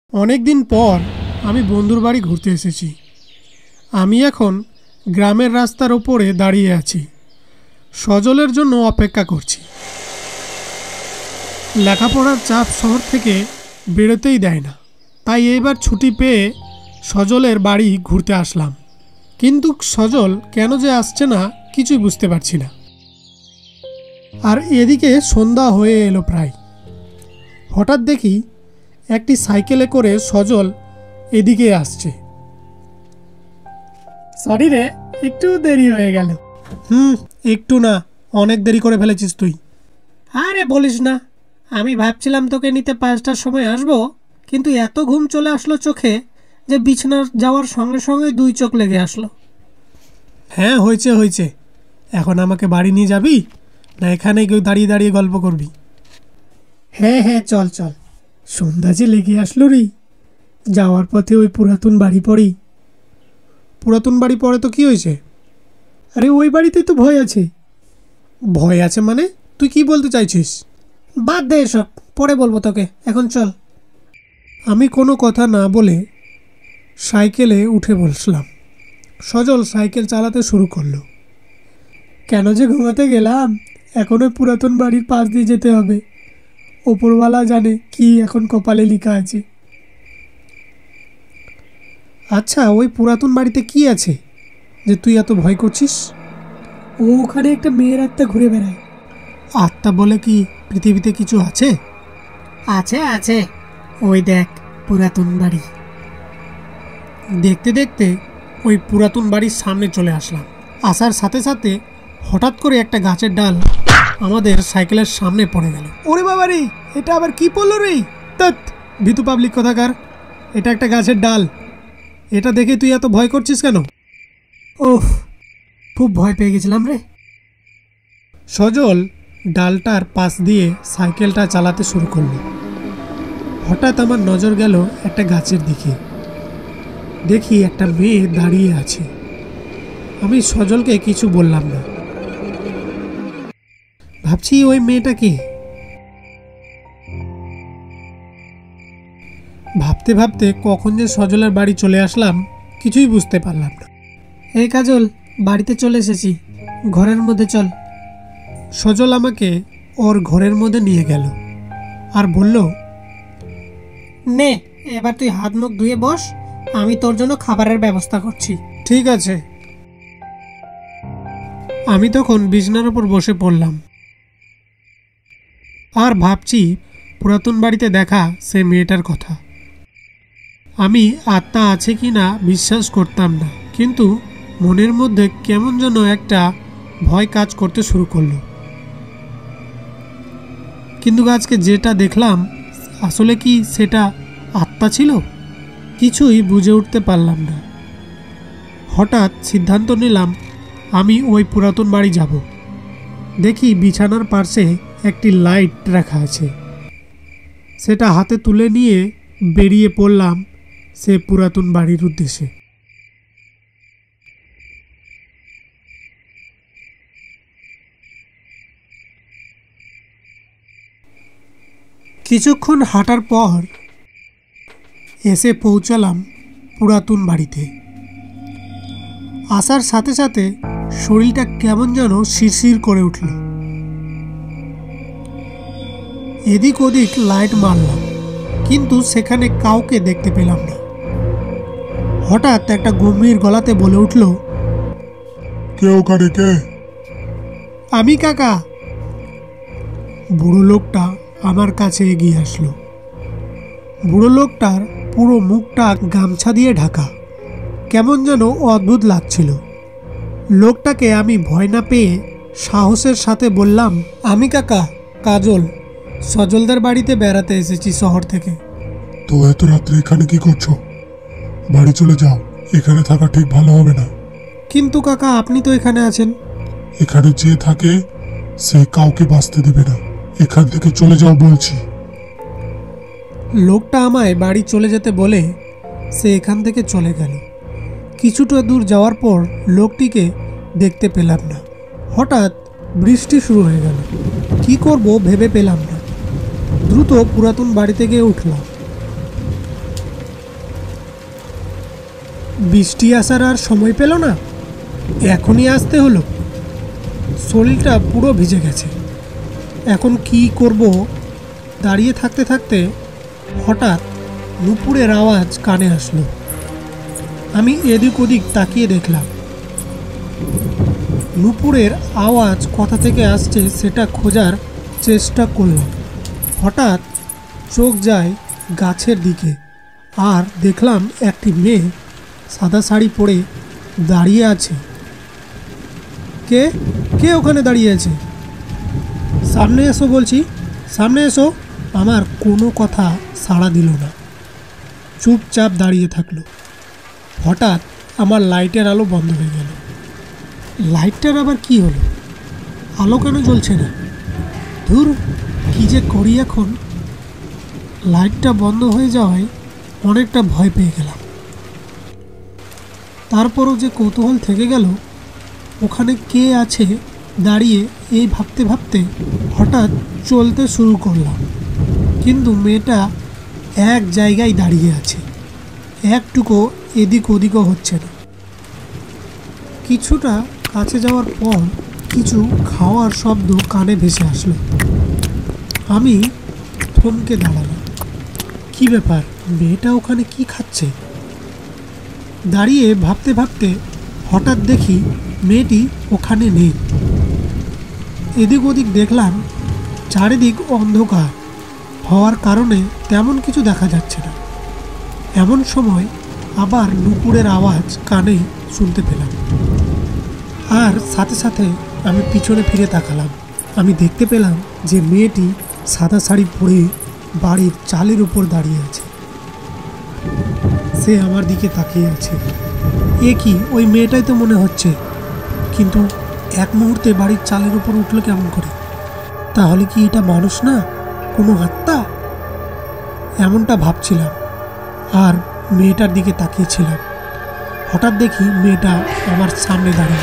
অনেক দিন পর আমি বন্ধুর বাড়ি ঘুরতে এসেছি। আমি এখন গ্রামের রাস্তার ওপরে দাঁড়িয়ে আছি, সজলের জন্য অপেক্ষা করছি। লেখাপড়ার চাপ শহর থেকে বেরোতেই দেয় না, তাই এইবার ছুটি পেয়ে সজলের বাড়ি ঘুরতে আসলাম। কিন্তু সজল কেন যে আসছে না কিছুই বুঝতে পারছি না। আর এদিকে সন্ধ্যা হয়ে এলো প্রায়। হঠাৎ দেখি একটি সাইকেলে করে সজল এদিকে আসছে। সরি রে, একটু দেরি হয়ে গেল। একটু না, অনেক দেরি করে ফেলেছিস তুই। আরে বলিস না, আমি ভাবছিলাম তোকে নিতে 5টার সময় আসবো, কিন্তু এত ঘুম চলে আসলো চোখে যে বিছানা যাওয়ার সঙ্গে সঙ্গে 2 চোখ লেগে আসলো। হ্যাঁ, হয়েছে হয়েছে। এখন আমাকে বাড়ি নিয়ে যাবি না এখানে দাঁড়িয়ে দাঁড়িয়ে গল্প করবি? হ্যাঁ হ্যাঁ, চল চল। সন্ধ্যা যে লেগে আসলো রে, যাওয়ার পথে ওই পুরাতন বাড়ি পড়ি। পুরাতন বাড়ি পড়ে তো কি হয়েছে? আরে ওই বাড়িতে তো ভয় আছে। ভয় আছে মানে? তুই কি বলতে চাইছিস? বাদ দে এসব, পরে বলবো তোকে, এখন চল। আমি কোনো কথা না বলে সাইকেলে উঠে বসলাম। সজল সাইকেল চালাতে শুরু করলো। কেন যে ঘুমাতে গেলাম, এখন ওই পুরাতন বাড়ির পাশ দিয়ে যেতে হবে। ওপরওয়ালা জানে কি এখন কপালে লেখা আছে। আচ্ছা, ওই পুরাতন বাড়িতে কি আছে যে তুই এত ভয় করছিস? ওখানে একটা মেয়ের আত্মা ঘুরে বেড়ায়। আত্মা বলে কি পৃথিবীতে কিছু আছে? আছে আছে, ওই দেখ পুরাতন বাড়ি। দেখতে দেখতে ওই পুরাতন বাড়ির সামনে চলে আসলাম। আসার সাথে সাথে হঠাৎ করে একটা গাছের ডাল আমাদের সাইকেলের সামনে পড়ে গেল। ওরে বাবা রে, এটা আবার কি পড়লো রে? ধ্যাৎ, ভীতু পাবলিক কোথাকার। এটা একটা গাছের ডাল, এটা দেখে তুই এত ভয় করছিস কেন? ওহ, খুব ভয় পেয়ে গেছিলাম রে। সজল ডালটার পাশ দিয়ে সাইকেলটা চালাতে শুরু করলো। হঠাৎ আমার নজর গেল একটা গাছের দিকে। দেখি একটা মেয়ে দাঁড়িয়ে আছে। আমি সজলকে কিছু বললাম না। ভাবছি ওই মেয়েটা কে। ভাবতে ভাবতে কখন যে সজলের বাড়ি চলে আসলাম কিছুই বুঝতে পারলাম না। এই কাজল, বাড়িতে চলে এসেছি, ঘরের মধ্যে চল। সজল আমাকে ওর ঘরের মধ্যে নিয়ে গেল আর বলল, নে এবার তুই হাত মুখ ধুয়ে বস, আমি তোর জন্য খাবারের ব্যবস্থা করছি। ঠিক আছে। আমি তখন বিছানার উপর বসে পড়লাম আর ভাবছি পুরাতন বাড়িতে দেখা সে মেয়েটার কথা। আমি আত্মা আছে কি না বিশ্বাস করতাম না, কিন্তু মনের মধ্যে কেমন যেন একটা ভয় কাজ করতে শুরু করলো। কিন্তু আজকে যেটা দেখলাম, আসলে কি সেটা আত্মা ছিল? কিছুই বুঝে উঠতে পারলাম না। হঠাৎ সিদ্ধান্ত নিলাম আমি ওই পুরাতন বাড়ি যাব। দেখি বিছানার পাশে একটি লাইট রাখা আছে। সেটা হাতে তুলে নিয়ে বেরিয়ে পড়লাম সে পুরাতন বাড়ির উদ্দেশ্যে। কিছুক্ষণ হাঁটার পর এসে পৌঁছালাম পুরাতন বাড়িতে। আসার সাথে সাথে শরীরটা কেমন যেন শিরশির করে উঠল। এদিক ওদিক লাইট মারলাম, কিন্তু সেখানে কাউকে দেখতে পেলাম না। হঠাৎ একটা গম্ভীর গলাতে বলে উঠল, কে ওখানে? কে? আমি কাকা। বুড়ো লোকটা আমার কাছে এগিয়ে আসলো। বুড়ো লোকটার পুরো মুখটা গামছা দিয়ে ঢাকা, কেমন যেন অদ্ভুত লাগছিল। লোকটাকে আমি ভয় না পেয়ে সাহসের সাথে বললাম, আমি কাকা কাজল, সজলদার বাড়িতে বেড়াতে এসেছি শহর থেকে। তো এত রাত্রে এখানে কি করছো? বাড়ি চলে যাও, এখানে থাকা ঠিক ভালো হবে না। কিন্তু কাকা, আপনি তো এখানে আছেন। এখানে যে থাকে সে কাউকে বাঁচতে দেবে না, এখান থেকে চলে যাও বলছি। লোকটা আমায় বাড়ি চলে যেতে বলে সে এখান থেকে চলে গেল। কিছুটা দূর যাওয়ার পর লোকটিকে দেখতে পেলাম না। হঠাৎ বৃষ্টি শুরু হয়ে গেল। কি করব ভেবে পেলাম না। দ্রুত পুরাতন বাড়িতে গিয়ে উঠলাম। বৃষ্টি আসার আর সময় পেল না, এখনই আসতে হলো। শরীরটা পুরো ভিজে গেছে, এখন কি করব? দাঁড়িয়ে থাকতে থাকতে হঠাৎ নুপুরের আওয়াজ কানে আসলো। আমি এদিক ওদিক তাকিয়ে দেখলাম। নুপুরের আওয়াজ কোথা থেকে আসছে সেটা খোঁজার চেষ্টা করলাম। হঠাৎ চোখ যায় গাছের দিকে, আর দেখলাম একটি মেয়ে সাদা শাড়ি পরে দাঁড়িয়ে আছে। কে কে ওখানে দাঁড়িয়ে আছে? সামনে এসো বলছি, সামনে এসো। আমার কোনো কথা সাড়া দিল না, চুপচাপ দাঁড়িয়ে থাকলো। হঠাৎ আমার লাইটের আলো বন্ধ হয়ে গেল। লাইটটার আবার কি হলো? আলো কেন জ্বলছে না? ধুর, কি যে করি এখন। লাইটটা বন্ধ হয়ে যাওয়ায় অনেকটা ভয় পেয়ে গেলাম। তারপরও যে কৌতূহল থেকে গেল ওখানে কে আছে দাঁড়িয়ে, এই ভাবতে ভাবতে হঠাৎ চলতে শুরু করলাম। কিন্তু মেয়েটা এক জায়গায় দাঁড়িয়ে আছে, একটুকু এদিক ওদিকও হচ্ছে না। কিছুটা কাছে যাওয়ার পর কিছু খাওয়ার শব্দ কানে ভেসে আসলো। আমি থমকে দাঁড়ালাম। কি ব্যাপার, মেয়েটা ওখানে কি খাচ্ছে? দাঁড়িয়ে ভাবতে ভাবতে হঠাৎ দেখি মেয়েটি ওখানে নেই। এদিক ওদিক দেখলাম, চারিদিক অন্ধকার হওয়ার কারণে তেমন কিছু দেখা যাচ্ছে না। এমন সময় আবার নুপুরের আওয়াজ কানে শুনতে পেলাম, আর সাথে সাথে আমি পিছনে ফিরে তাকালাম। আমি দেখতে পেলাম যে মেয়েটি সাদা শাড়ি পরে বাড়ির চালের উপর দাঁড়িয়ে আছে। সে আমার দিকে তাকিয়ে আছে। এ কি, ওই মেয়েটাই তো মনে হচ্ছে, কিন্তু এক মুহূর্তে বাড়ির চালের উপর উঠলো কেমন করে? তাহলে কি এটা মানুষ না, কোনো আত্মা? এমনটা ভাবছিলাম আর মেয়েটার দিকে তাকিয়েছিলাম। হঠাৎ দেখি মেয়েটা আমার সামনে দাঁড়িয়ে।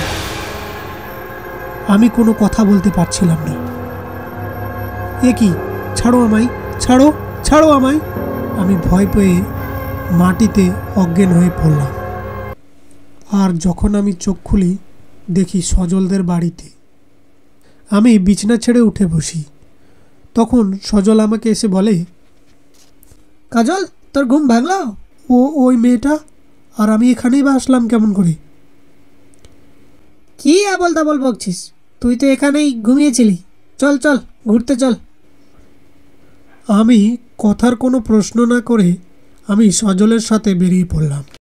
আমি কোনো কথা বলতে পারছিলাম না। এ কি, ছাড়ো আমায়, ছাড়ো, ছাড়ো আমায়। আমি ভয় পেয়ে মাটিতে অজ্ঞান হয়ে পড়লাম। আর যখন আমি চোখ খুলি দেখি সজলদের বাড়িতে। আমি বিছানা ছেড়ে উঠে বসি। তখন সজল আমাকে এসে বলে, কাজল, তোর ঘুম ভাঙলো? ওই মেয়েটা আর আমি এখানেই বা আসলাম কেমন করে? কি আবল তাবল বকছিস? তুই তো এখানেই ঘুমিয়েছিলি। চল চল, ঘুরতে চল। আমি কথার কোনো প্রশ্ন না করে আমি সজলের সাথে বেরিয়ে পড়লাম।